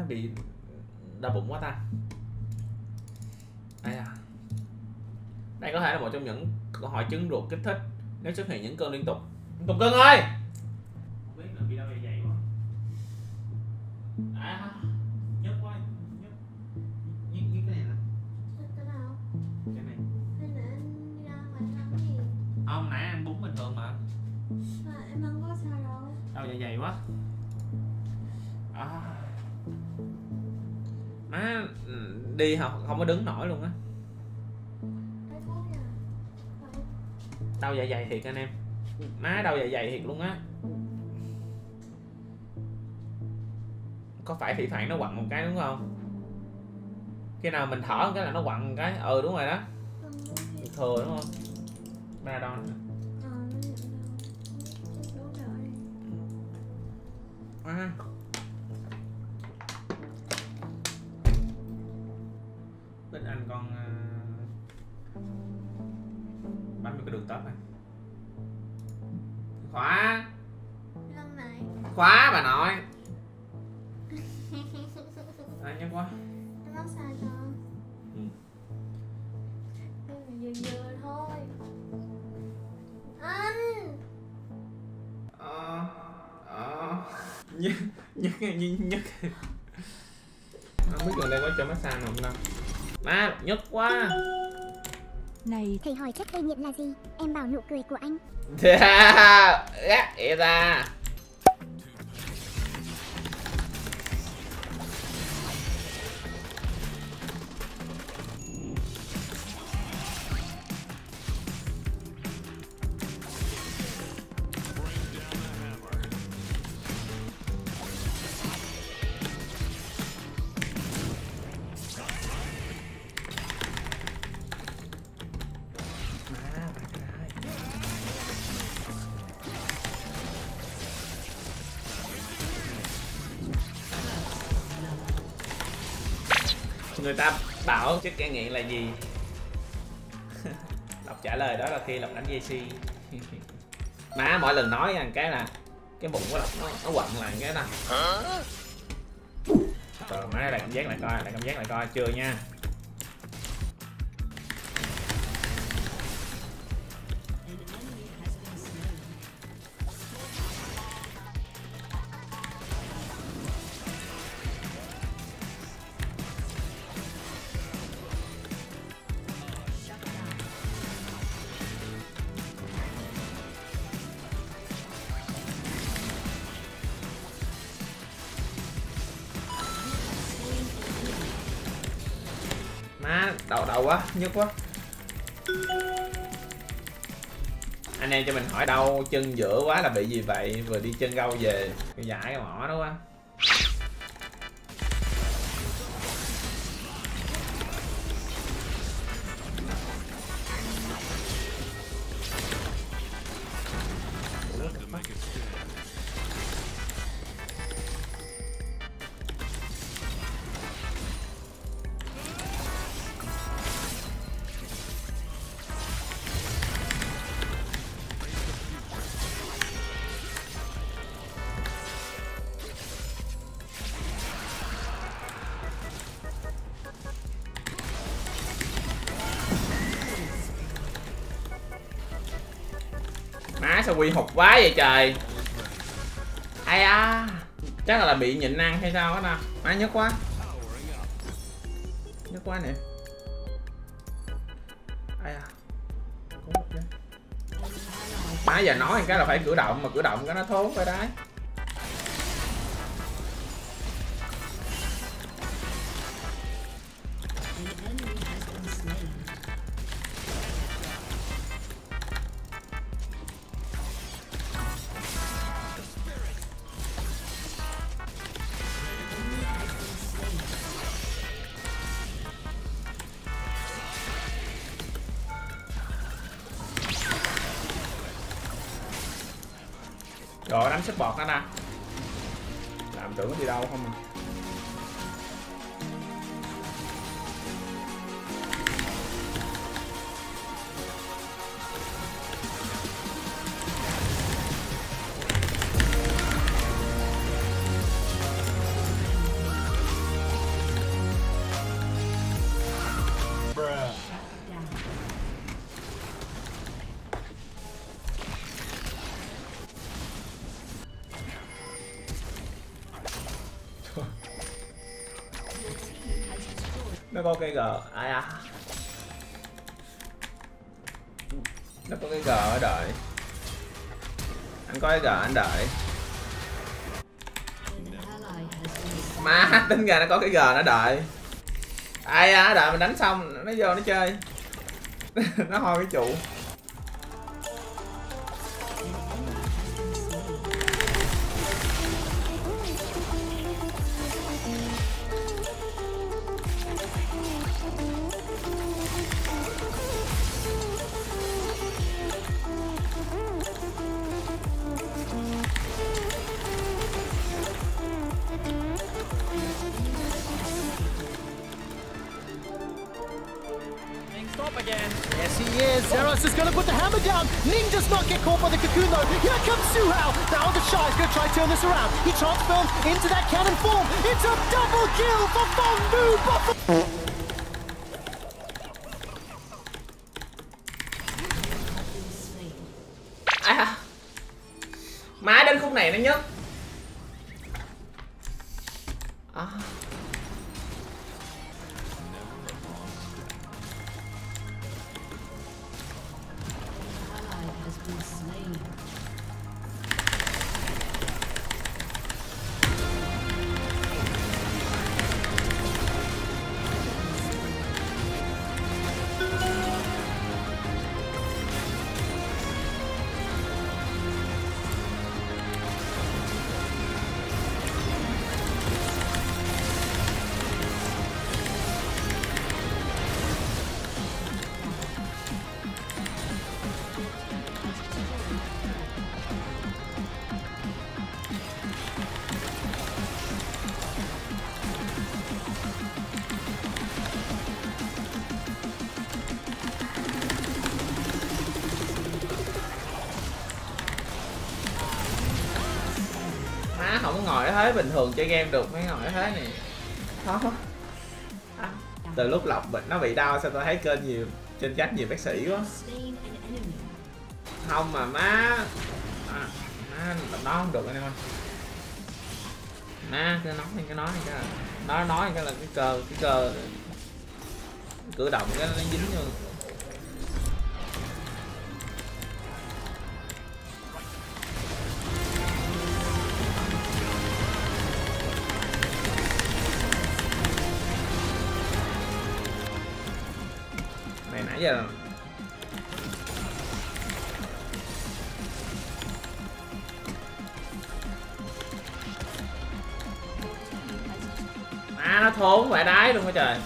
bị đau bụng quá ta. Đây có thể là một trong những câu hỏi chứng ruột kích thích nếu xuất hiện những cơn liên tục. Tùng Cưng ơi, không biết là bị đau dạ dày quá. Nhức quá, nhức cái này nè. Cái nào? Cái này. Hay là anh đi ra ngoài ăn cái gì? Không, nãy ăn bún bình thường mà. Em không có sao đâu. Đau dạ dày quá. Má đi không có đứng nổi luôn á. Cái thuốc nha. Đau dạ dày thiệt anh em. Má đau dạ dày thiệt luôn á. Có phải thỉnh thoảng nó quặn một cái đúng không? Khi nào mình thở một cái là nó quặn một cái. Ừ đúng rồi đó. Thừa đúng không? Panadol. Bên anh con bấm vào cái đường tóc này. Khóa. Lần này. Khóa bà nội. Nhức quá. Em mát xa cho. Vừa thôi. Anh. Nhức. Không biết gần đây có cho massage nào không đâu. Má nhức quá. Này, thầy hỏi chất gây nghiện là gì? Em bảo nụ cười của anh. Gác ỉa ra. Người ta bảo chất gây nghiện là gì? Lộc trả lời đó là khi Lộc đánh JC. Má mỗi lần nói rằng cái là cái bụng của Lộc nó quặn lại cái nè. Rồi má lại cảm giác lại coi, chưa nha. Má đầu quá, nhức quá. Anh em cho mình hỏi đau chân giữa quá là bị gì vậy? Vừa đi chân gâu về, giải cái mỏ đó quá. Má sao quy hụt quá vậy trời. Ai chắc là bị nhịn ăn hay sao đó nè. Má nhức quá. Nhức quá nè. Má giờ nói cái là phải cử động, mà cử động cái nó thốn phải đấy. Rồi đánh sức bọt nó nè. Làm tưởng nó đi đâu không à. Nó có cái G. Ai à. Nó có cái G ở đợi. Anh có cái G anh đợi. Má tính ra nó có cái G nó đợi. Ai à, đợi mình đánh xong nó vô nó chơi. Nó hoi cái trụ. Stop again. Yes, he is. Zeros is going to put the hammer down. Ning does not get caught by the cocoon, though. Here comes Suhao. Now the Shy is going to try to turn this around. He transforms into that cannon form. It's a double kill for Phong Bu. À, má đến khúc này nó nhức. À. Không có ngồi ở thế bình thường chơi game được, mới ngồi ở thế này khó. À, từ lúc lọc nó bị đau sao tôi thấy kênh nhiều trên chat nhiều bác sĩ quá. Không mà má nó không được anh em ơi. Má cứ nói cái nói cái là cái cơ cử động cái nó dính vô. Nãy giờ nó thốn phải đái luôn á trời.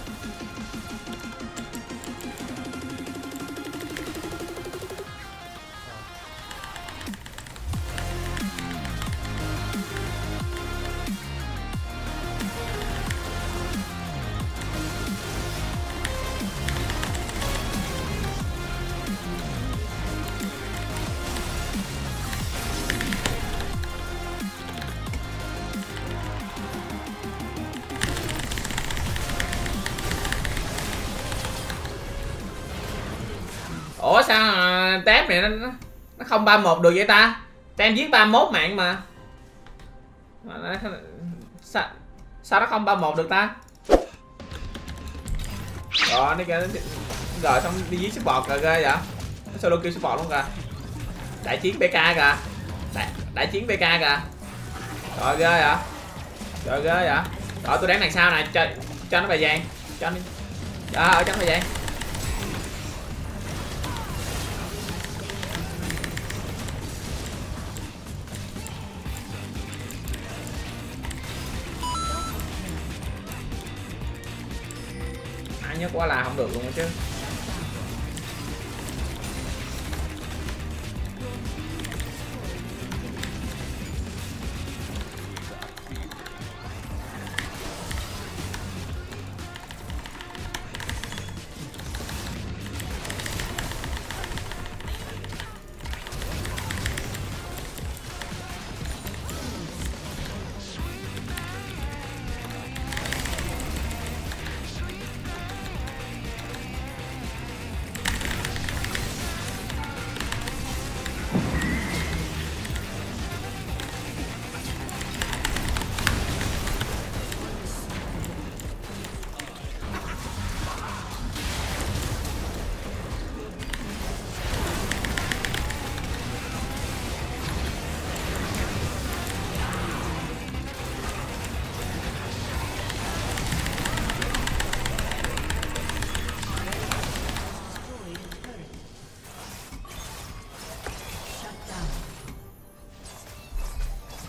Ủa sao tép này nó không 31 được vậy ta? Tem giết 31 mạng mà. Sao nó không 31 được ta? Rồi đi kìa. Rồi xong đi giết support rồi ghê vậy. Nó solo kill support luôn kìa. Đại chiến PK kìa. Đại chiến PK kìa. Rồi ghê vậy. Rồi ghê vậy. Rồi tôi đánh đằng sau này cho nó bài vàng. Cho nó bài vàng. Nhất quá là không được luôn chứ.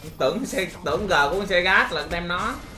Tưởng G của con xe gas là tem nó.